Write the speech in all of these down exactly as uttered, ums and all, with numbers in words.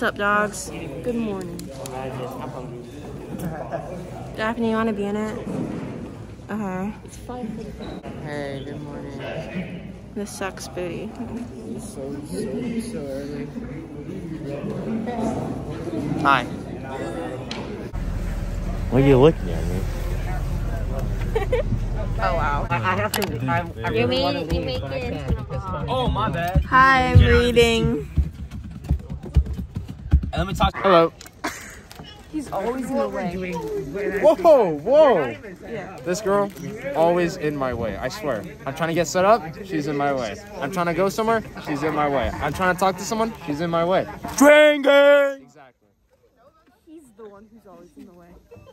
What's up, dogs? Good morning. Daphne, you want to be in it? Okay. It's five forty-five. Hey, good morning. This sucks, booty. It's so, so, so early. Hi. Why are you looking at me? Oh, wow. I, I have to. I, I You really want to make, you leave, make but I it. can't. Oh, my bad. Hi, I'm reading. And let me talk. Hello. He's always in the way. Whoa, whoa. Yeah. This girl, always in my way, I swear. I'm trying to get set up, she's in my way. I'm trying to go somewhere, she's in my way. I'm trying to talk to someone, she's in my way. Train gang! Exactly. He's the one who's always in the way.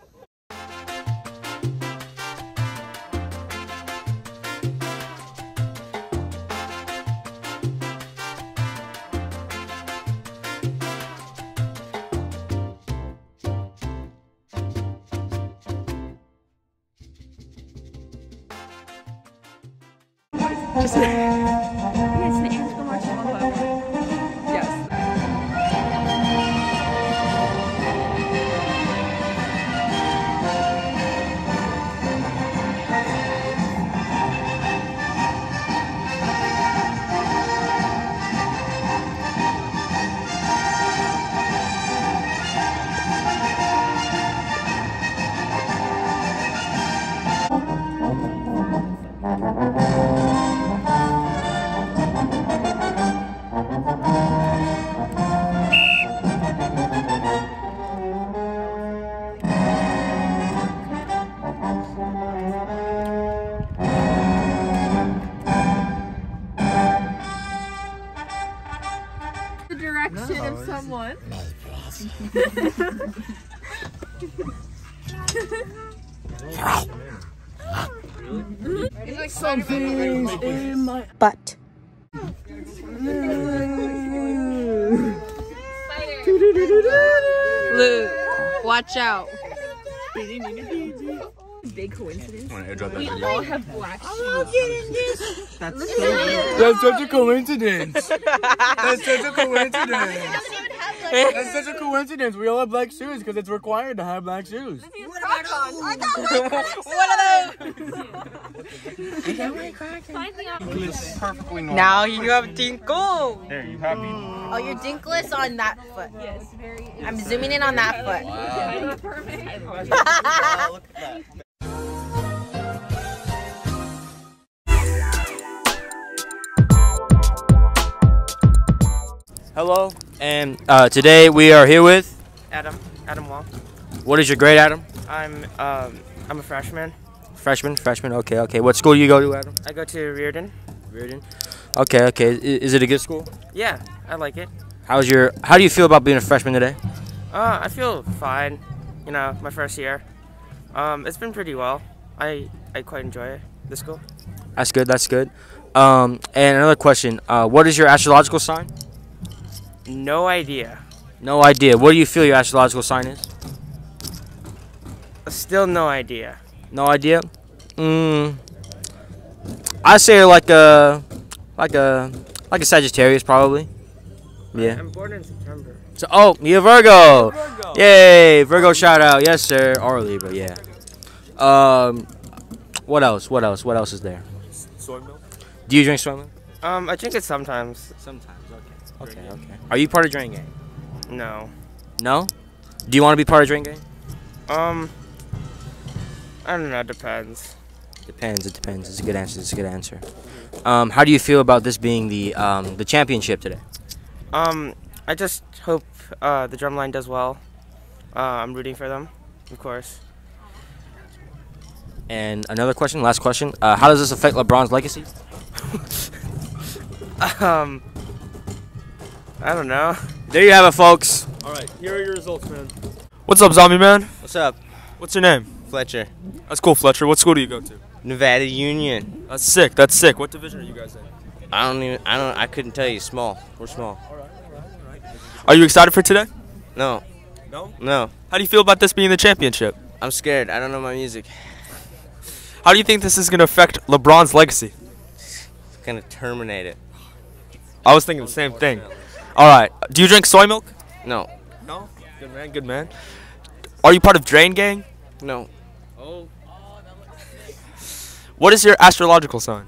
Just yes, the answer marks one by one. Yes. Direction no, of someone. It's like something's in my butt. Luke, watch out. Big coincidence. We all have black shoes. That's, so That's such a coincidence. That's such a coincidence. That's such a coincidence. We all have black shoes because it's required to have black shoes. What are those? What are those? It's perfectly normal. Now you have Dinkle. There, you happy? Oh, you're dinkless on that foot. Yes, very. I'm zooming in on that foot. Wow. Perfect. Look at that. Hello, and uh, today we are here with Adam, Adam Wall. What is your grade, Adam? I'm um, I'm a freshman. Freshman, freshman. Okay, okay. What school do you go to, Adam? I go to Riordan. Riordan. Okay, okay. I, is it a good school? Yeah, I like it. How's your? How do you feel about being a freshman today? Uh, I feel fine. You know, my first year. Um, it's been pretty well. I I quite enjoy it. The school. That's good. That's good. Um, and another question. Uh, what is your astrological sign? No idea. No idea. What do you feel your astrological sign is? Still no idea. No idea. Mm, I say like a, like a, like a Sagittarius probably. Yeah. I'm born in September. So oh, you're Virgo. Virgo. Yay, Virgo shout out. Yes sir. Or Libra. Yeah. Um, what else? What else? What else is there? Soy milk. Do you drink soy milk? Um, I drink it sometimes. Sometimes. Okay. Okay. Okay. Are you part of Drain Gang? No. No? Do you want to be part of Drain Gang? Um, I don't know. Depends. Depends. It depends. It's a good answer. It's a good answer. Um, how do you feel about this being the um, the championship today? Um, I just hope uh, the drumline does well. Uh, I'm rooting for them, of course. And another question, last question. Uh, how does this affect LeBron's legacy? um, I don't know. There you have it, folks. All right, here are your results, man. What's up, Zombie Man? What's up? What's your name? Fletcher. That's cool, Fletcher. What school do you go to? Nevada Union. That's sick. That's sick. What division are you guys in? I don't even. I don't. I couldn't tell you. Small. We're small. All right, all right, all right. Are you excited for today? No. No? No. How do you feel about this being the championship? I'm scared. I don't know my music. How do you think this is gonna affect LeBron's legacy? It's gonna terminate it. I was thinking the same thing. All right. Do you drink soy milk? No. No? Good man, good man. Are you part of Drain Gang? No. Oh. What is your astrological sign?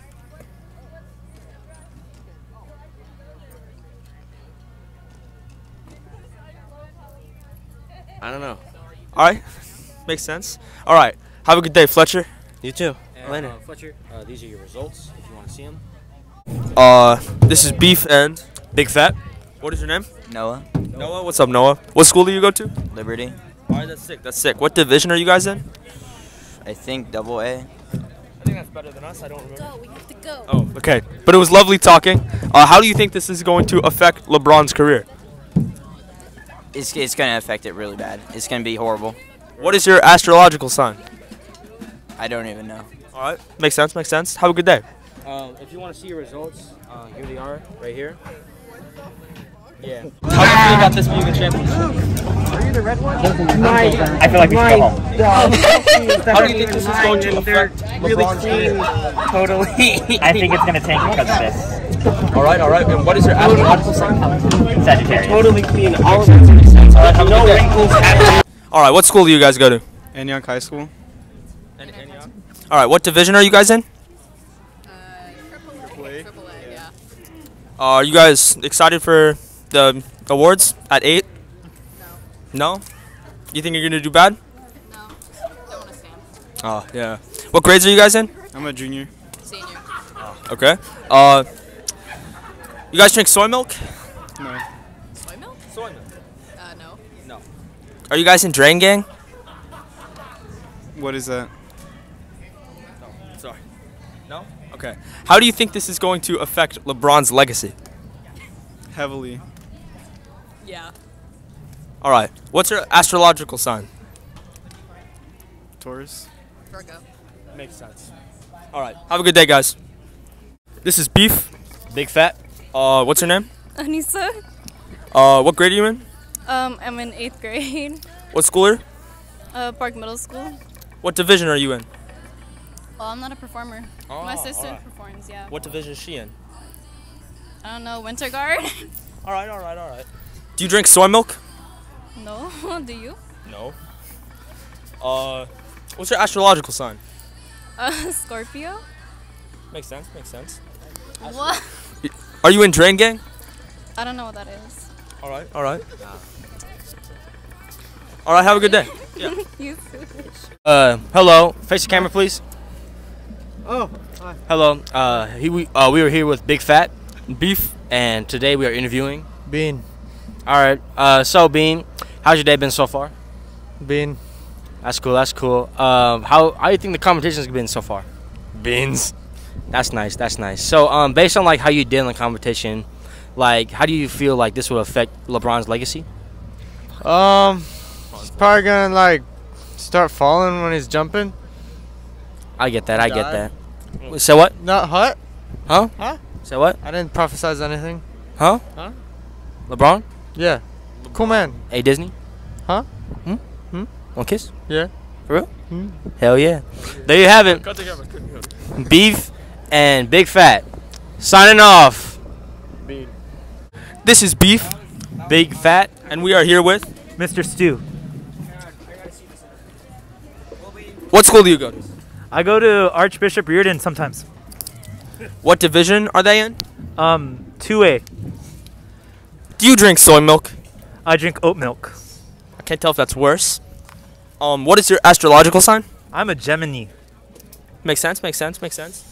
I don't know. All right. Makes sense. All right. Have a good day, Fletcher. You too. And, Later. Uh, Fletcher, uh, these are your results if you want to see them. Uh, this is Beef and Big Fat. what is your name? Noah. Noah. What's up, Noah? What school do you go to? Liberty. All right, that's sick. That's sick. What division are you guys in? I think double A. I think that's better than us. I don't remember. Go, we have to go. Oh, okay. But it was lovely talking. Uh, how do you think this is going to affect LeBron's career? It's, it's going to affect it really bad. It's going to be horrible. What is your astrological sign? I don't even know. All right. Makes sense. Makes sense. Have a good day. Um, if you want to see your results, uh, here they are, right here. Yeah. How do you feel about this being a championship? I feel like we should go home. How do you think this is going to affect LeBron's career? Totally. I think it's going to tank because of this. All right. All right. And what is your astrological sign? Sagittarius. Totally clean all of it. All right. Have a No good day. wrinkles at all. All right. What school do you guys go to? Antioch High School. All right. What division are you guys in? Uh, are you guys excited for the awards at eight? No. No? You think you're gonna do bad? No, don't want to stand. Oh yeah. What grades are you guys in? I'm a junior. Senior. Okay. Uh, you guys drink soy milk? No. Soy milk? Soy milk. Uh, no. No. Are you guys in Drain Gang? What is that? Sorry. No? Okay. How do you think this is going to affect LeBron's legacy? Heavily. Yeah. All right. What's your astrological sign? Taurus. Virgo. Makes sense. All right. Have a good day, guys. This is Beef. Big Fat. Uh, what's your name? Anissa. Uh, what grade are you in? Um, I'm in eighth grade. What school are you? Uh, Park Middle School. What division are you in? Well, I'm not a performer. Oh, My sister alright. performs, yeah. What division is she in? I don't know, Winter Guard? All right, all right, all right. Do you drink soy milk? No, do you? No. Uh, what's your astrological sign? Uh, Scorpio? Makes sense, makes sense. What? Are you in Drain Gang? I don't know what that is. All right, all right. All right, have a good day. Yeah. You too. Uh, hello. Face the camera, please. Oh, hi. Hello. Uh, he, we uh, we were here with Big Fat Beef, and today we are interviewing Bean. All right. Uh, so Bean, how's your day been so far? Bean. That's cool. That's cool. Um, how how do you think the competition's been so far? Beans. That's nice. That's nice. So, um, based on like how you did in the competition, like how do you feel like this will affect LeBron's legacy? Um, he's probably gonna like start falling when he's jumping. I get that. I get Die. that. So what? Not hot? Huh? Huh? So what? I didn't prophesize anything. Huh? Huh? LeBron? Yeah. Cool man. Hey Disney? Huh? Hmm? Hmm? One kiss? Yeah. For real? Hmm? Hell yeah. There you have it. Beef and Big Fat. Signing off. Bean. This is Beef. Big Fat. And we are here with Mister Stu. What school do you go to? I go to Archbishop Riordan sometimes. What division are they in? Um, two A. Do you drink soy milk? I drink oat milk. I can't tell if that's worse. Um, what is your astrological sign? I'm a Gemini. Makes sense, makes sense, makes sense.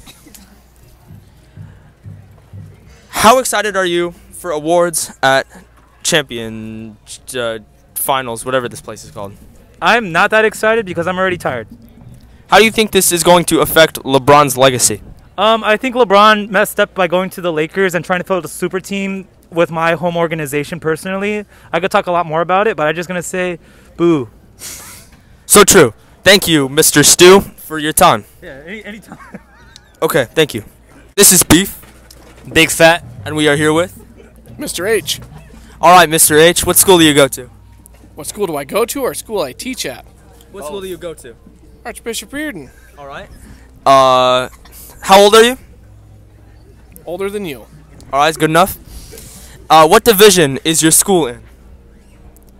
How excited are you for awards at champion uh, finals, whatever this place is called? I'm not that excited because I'm already tired. How do you think this is going to affect LeBron's legacy? Um, I think LeBron messed up by going to the Lakers and trying to build a super team with my home organization personally. I could talk a lot more about it, but I'm just going to say boo. So true. Thank you, Mister Stu, for your time. Yeah, any anytime. Okay, thank you. This is Beef. Big Fat. And we are here with Mister H. All right, Mister H, what school do you go to? What school do I go to or school I teach at? What school do you go to? Archbishop Riordan. All right. Uh, how old are you? Older than you. All right, good enough. Uh, what division is your school in?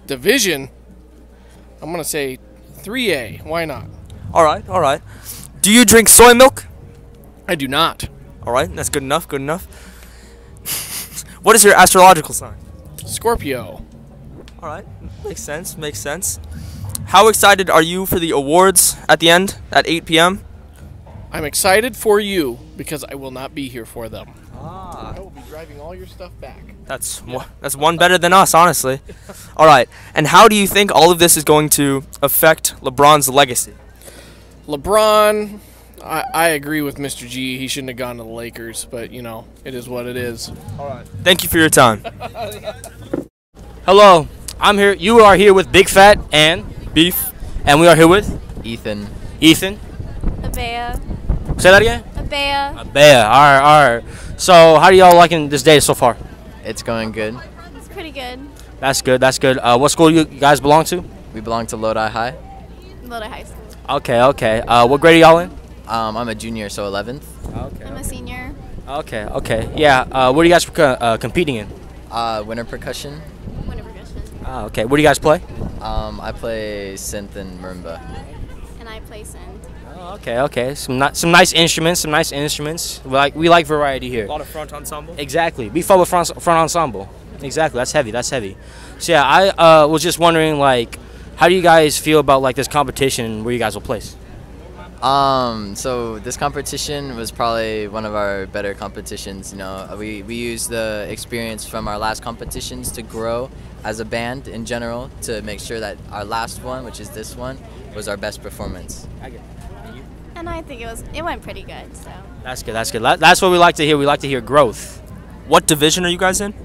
Division? I'm going to say three A. Why not? All right, all right. Do you drink soy milk? I do not. All right, that's good enough, good enough. What is your astrological sign? Scorpio. All right, makes sense, makes sense. How excited are you for the awards at the end at eight P M? I'm excited for you because I will not be here for them. Ah. I will be driving all your stuff back. That's one, that's one better than us, honestly. All right, and how do you think all of this is going to affect LeBron's legacy? LeBron, I, I agree with Mister G. He shouldn't have gone to the Lakers, but, you know, it is what it is. All right. Thank you for your time. Hello, I'm here. You are here with Big Fat and Beef. And we are here with Ethan. Ethan. Abea. Say that again? Abea. Abea. All right, all right. So, how do y'all liking this day so far? It's going good. It's pretty good. That's good. That's good. Uh, what school do you guys belong to? We belong to Lodi High. Lodi High School. Okay, okay. Uh, what grade are y'all in? Um, I'm a junior, so eleventh. Okay. I'm a senior. Okay, okay. Yeah. Uh, what are you guys uh, competing in? Uh, winter percussion. Winter percussion. Ah, okay. What do you guys play? Um, I play synth and marimba. And I play synth. Oh, okay, okay. Some ni some nice instruments. Some nice instruments. We like we like variety here. A lot of front ensemble. Exactly. We follow front front ensemble. Exactly. That's heavy. That's heavy. So yeah, I uh, was just wondering, like, how do you guys feel about like this competition where you guys will place? Um, so this competition was probably one of our better competitions. You know, we we used the experience from our last competitions to grow as a band in general, to make sure that our last one, which is this one, was our best performance. I get it. And you? And I think it was it went pretty good. So. That's good. That's good. That's what we like to hear. We like to hear growth. What division are you guys in?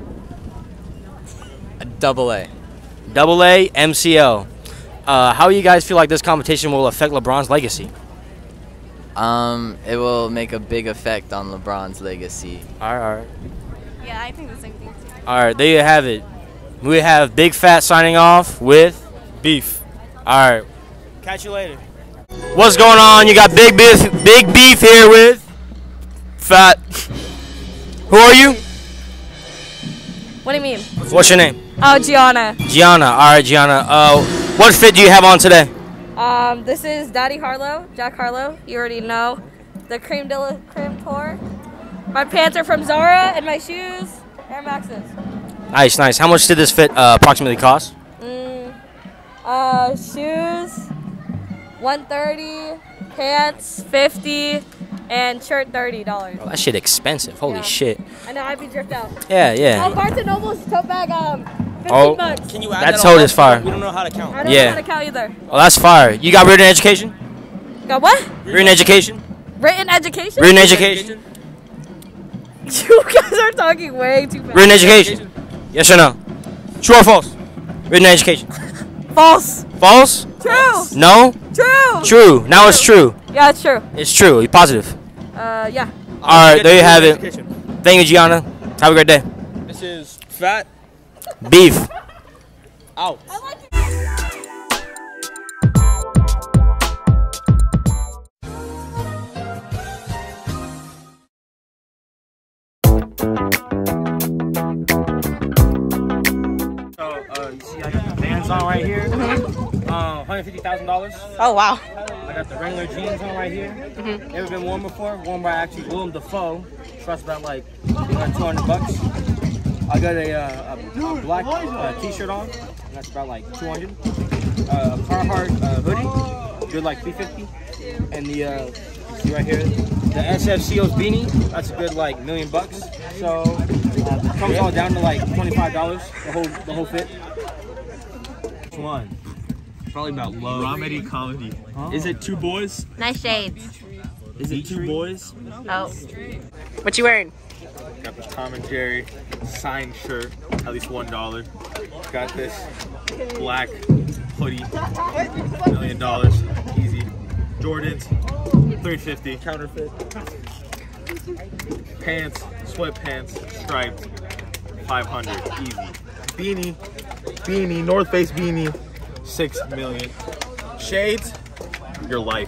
A double A. Double A, M C L. Uh, how do you guys feel like this competition will affect LeBron's legacy? Um, it will make a big effect on LeBron's legacy. All right, all right. Yeah, I think the same thing too. All right, there you have it. We have Big Fat signing off with Beef. All right. Catch you later. What's going on? You got Big Beef, Big Beef here with Fat. Who are you? What do you mean? What's your name? Oh, Gianna. Gianna. All right, Gianna. Uh, what fit do you have on today? Um, this is Daddy Harlow, Jack Harlow. You already know. The Cream de la Creme Tour. My pants are from Zara, and my shoes, Air Maxes. Nice, nice. How much did this fit uh, approximately cost? Mm, uh, shoes, one thirty, pants, fifty, and shirt, thirty dollars. Oh, that shit expensive. Holy Yeah. shit. I know, I'd be dripped out. Yeah, yeah. Oh, Barnes and Noble's tote bag, um, fifteen Oh, bucks. Can you add that that tote all is up? fire. We don't know how to count. I don't Yeah. know how to count either. Oh, that's fire. You got written education? Got what? Written education? Written education? Written education? You guys are talking way too fast. Written education? Yes or no? True or false? Written education. False. False? True. No? True. True. Now it's true. Yeah, it's true. It's true. You positive? Uh, yeah. All right, there you have it. Thank you, Gianna. Have a great day. This is Fat. Beef. Out. So, uh, you see I got the Vans on right here. Mm-hmm. Uh, one hundred fifty thousand dollars. Oh, wow. I got the Wrangler jeans on right here. Mm-hmm. Never been worn before. Worn by actually Willem Dafoe. Cost about like uh, two hundred bucks. I got a, uh, a, a black uh, t-shirt on. And that's about like two hundred. Uh, a Carhartt uh, hoodie. Good like three fifty. And the, uh, you see right here, the S F C O's beanie. That's a good like million bucks. So uh, it comes all down to like twenty-five dollars. The whole the whole fit. Which one? Probably about low. Comedy, comedy. Huh? Is it two boys? Nice shades. Is it two boys? Oh. What you wearing? Got this Tom and Jerry signed shirt, at least one dollar. Got this black hoodie, million dollars, easy. Jordans, three fifty. Counterfeit. Pants, sweatpants, striped, five hundred, easy. Beanie, beanie, North Face beanie, six million. Shades, your life.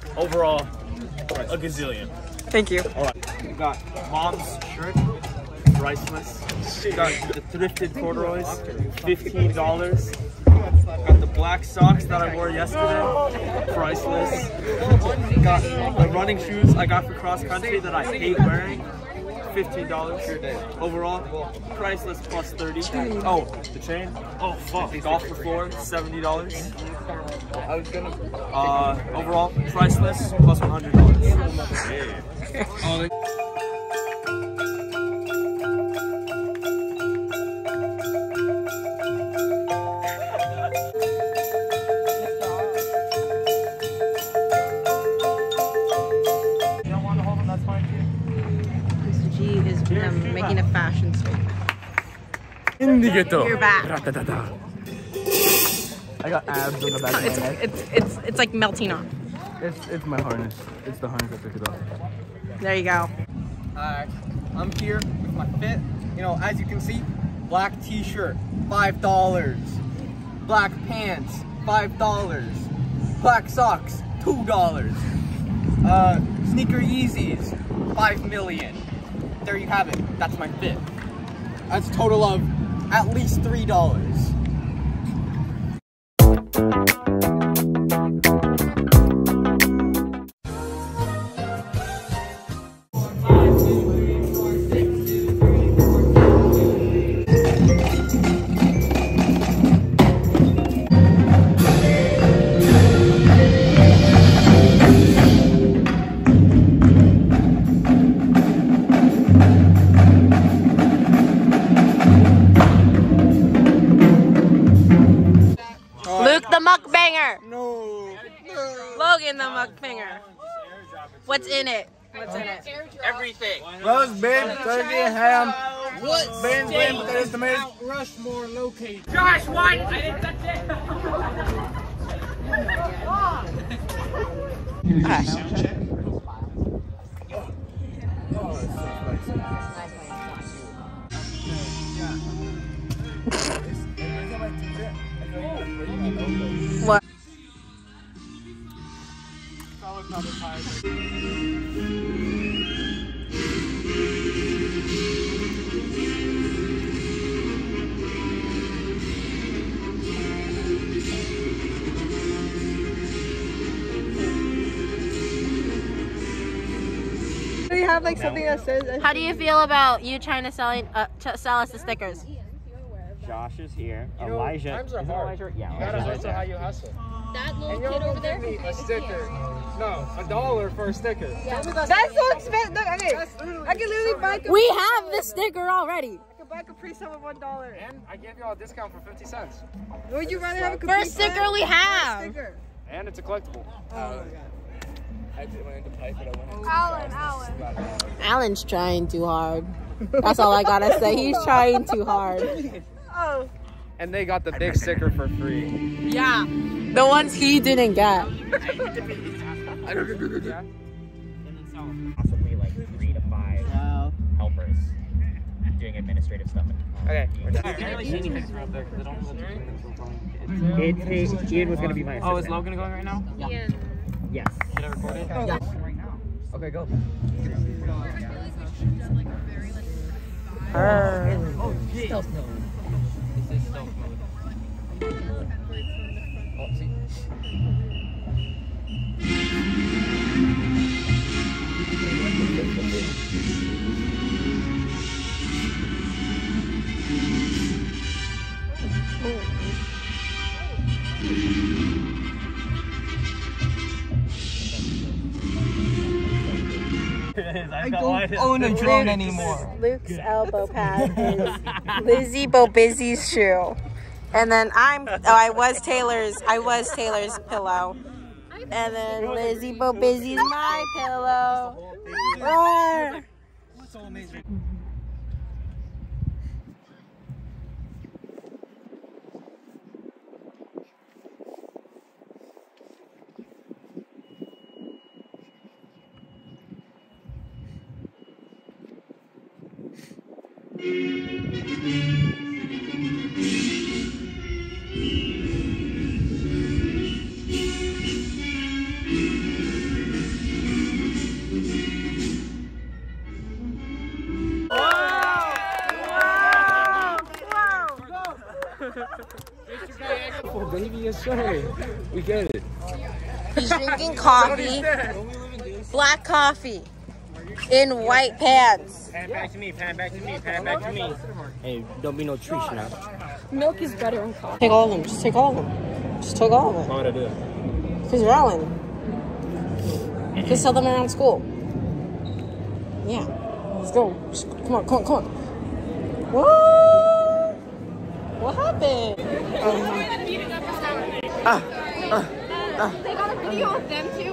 Overall, a gazillion. Thank you. All right, we got mom's shirt, priceless. Got the thrifted corduroys, fifteen dollars. Got the black socks that I wore yesterday, priceless. Got the running shoes I got for cross country that I hate wearing, fifteen dollars. Overall, priceless plus thirty. Oh, the chain? Oh fuck. Golf for four, seventy dollars. I was gonna. Uh, overall, priceless plus one hundred dollars. Mister G is um, making a fashion statement. Indicator. You're back. I got abs on the back It's of my neck. it's it's it's like melting off. It's it's my harness. It's the harness that took it off. There you go. Alright, I'm here with my fit. You know, as you can see, black t-shirt, five dollars. Black pants, five dollars. Black socks, two dollars. Uh, sneaker Yeezys, five million. There you have it. That's my fit. That's a total of at least three dollars. Luke the mukbanger. No. Logan the mukbanger. What's in it? What's in it? Everything. Roast beef, turkey, ham. What? Beans, beans, potatoes, tomatoes. Rushmore located. Josh, why? I didn't touch it. What? Do you have like something that says? How do you feel about you trying to selling uh, ch sell us the stickers? Josh is here. You know, Elijah. times are is it hard. Elijah? Yeah. You gotta Elijah's hustle right how there. you hustle. That little And you'll kid over there. give me a sticker. No, a dollar for a sticker. Yeah. That's so expensive. Look, okay, I can literally buy. We have the sticker already. I can buy a Capri Sun with one dollar. And I gave y'all a discount for fifty cents. Would you rather have a Capri First sticker Sun? we have. Sticker. And it's a collectible. Oh my god. I did went into pipe, but I went Alan, Alan. Alan's trying too hard. That's all I gotta say. He's trying too hard. Oh. And they got the big sticker for free. Yeah. The ones he didn't get. Possibly like three to five Wow. helpers doing administrative stuff. Okay. It's a, Ian was gonna be my assistant. Oh, is Logan going right now? Yeah. Yes. Should I record it? Yeah. Okay, go. Oh, stealth mode. This is stealth mode. Oh, see. I don't own a drone anymore. Luke's elbow pad is Lizzie Bobizzy's shoe. And then I'm, oh, I was Taylor's, I was Taylor's pillow. And then Lizzie Bobizzy's my pillow. Roar. say? We get it. He's drinking coffee, black coffee, in white pants. Pan back to me, pan back to me, pan back to me. Hey, don't be no trees now. Milk is better in coffee. Take all of them. Just take all of them. Just take all of them. Why would I do it? Because you're Alan. Just sell them around school. Yeah. Let's go. Just, come on, come on, come on. What? What happened? Ah, ah, ah. They got a video of them too.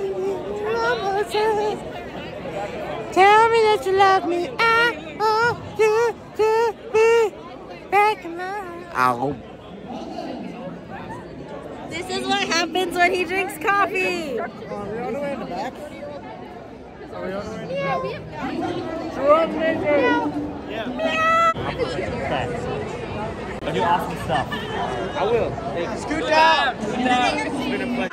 Tell me that you love me. I want you to be back in my Ow. This is what happens when he drinks coffee. Are we all the way in the back? Are we all the way in the Yeah, back? we have Yeah. I do awesome stuff. I will. Thank you. Scoot down. Scoot down. It's been a pleasure.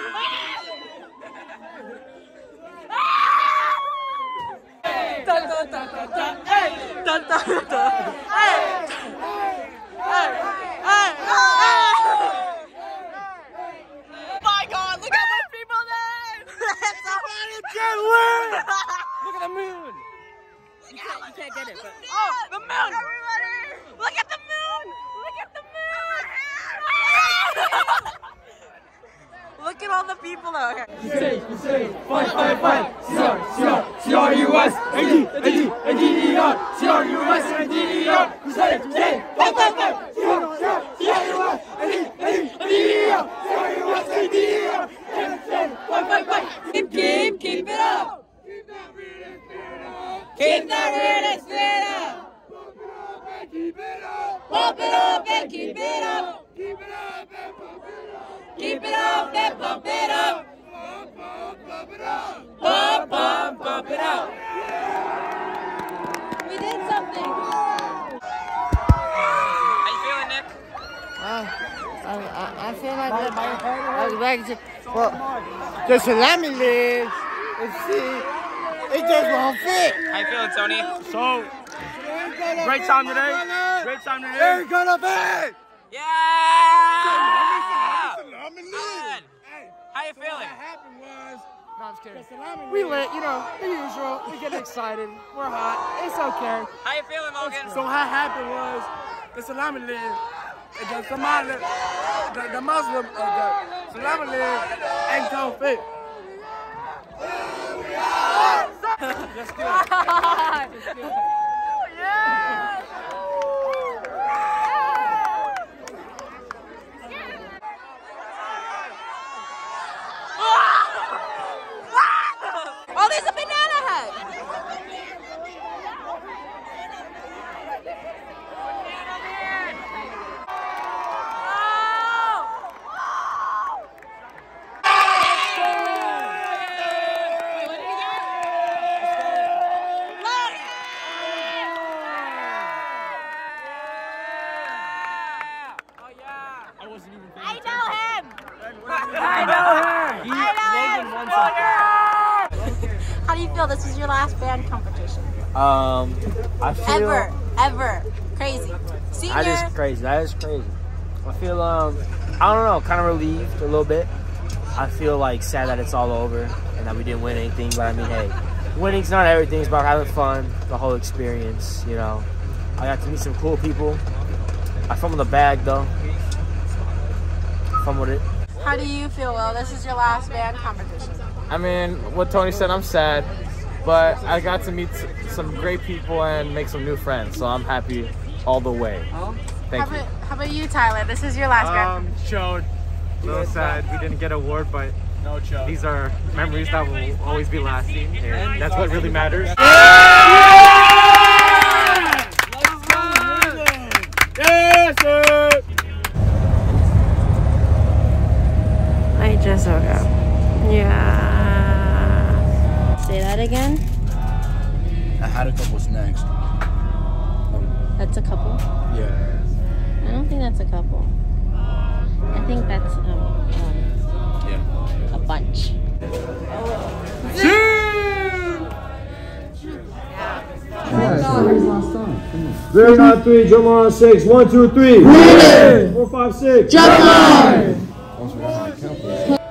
Dun, dun, dun, dun, dun. Hey! Dun, dun, dun, dun. Hey! Hey! Hey! Hey! My God! Look how much people there! Somebody get lit! Look at the moon! You can't, you can't get it, but oh, the moon! Everybody! Look at the moon! Look at the moon! Look at all the people out here. You say, you say, fight, fight, fight. C R, C R, C R U S, A D, A D, A D E R, C R U S, A D E R. You say, you say, fight, fight, fight. C R, C R, C R U S, A D, A D, A D E R, C R U S, A D E R. Fight, fight, fight. Keep, keep, keep it up. Keep that real spirit up. Keep it up. Pump it up and keep it up. Keep it up and pump it up. Keep it up and pump it up. Pump, pump, pump it up. Pump, pump, pump it up. We did something. How you feeling, Nick? Uh, I, I, I feel like that. I was back to, well, the salami legs. Let's see. It just won't fit. How you feeling, Tony? So, great time today. Great time today. It's gonna be. Yeah! How you feeling? What happened was, no, I'm just kidding. We lit, you know, the usual. We get excited. We're hot. It's okay. How you feeling, Logan? So what happened was the salami leg, the Somali, the, the Muslim, uh, the salami leg ain't gonna fit. Let's do it. Oh, there's a banana head. I know him. I know him. I know him. How do you feel? This is your last band competition. Um, I feel Ever, ever. Crazy. Senior. That is crazy. That is crazy. I feel um, I don't know, kind of relieved a little bit. I feel like sad that it's all over and that we didn't win anything. But I mean, hey, winning's not everything. It's about having fun, the whole experience. You know, I got to meet some cool people. I fumbled the bag though. Fumbled it. How do you feel, Will? This is your last band competition. I mean, what Tony said, I'm sad, but I got to meet some great people and make some new friends, so I'm happy all the way. Thank how you. About, how about you, Tyler? This is your last band. Um, chode. A little sad we didn't get an award, but no chode. These are memories that will always be lasting, and that's what really matters. Yes, sir. I just woke up. Yeah. Say that again. I had a couple snacks. That's a couple? Yeah. I don't think that's a couple. I think that's um, um Yeah. a bunch. Zero nine three, drum on six. One two three. Four five six. Drumline. Once we got our campus.